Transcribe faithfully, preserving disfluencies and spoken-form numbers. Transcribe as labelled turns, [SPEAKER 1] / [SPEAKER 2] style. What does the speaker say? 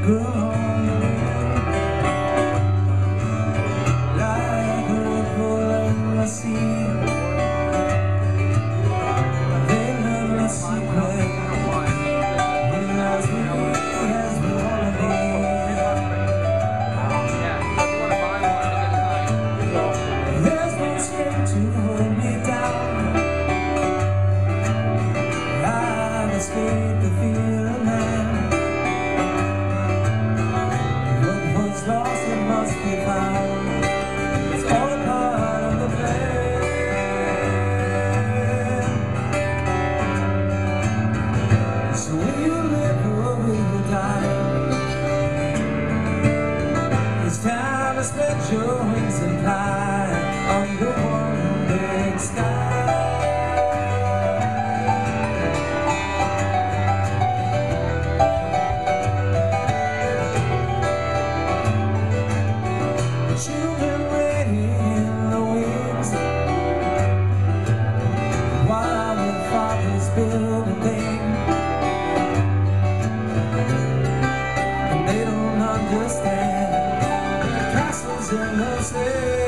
[SPEAKER 1] grow on the wind, like a ripple in the sea. They learn the secret, when as we as we wanna be. There's no strength to hold me down. I've escaped the feeling now. What was lost, it must be found. It's all a part of the plan. So will you live or will you die? It's time to spread your wings and fly under one big sky. Children waiting in the wings, while their fathers build a thing, and they don't understand the castles in the sky.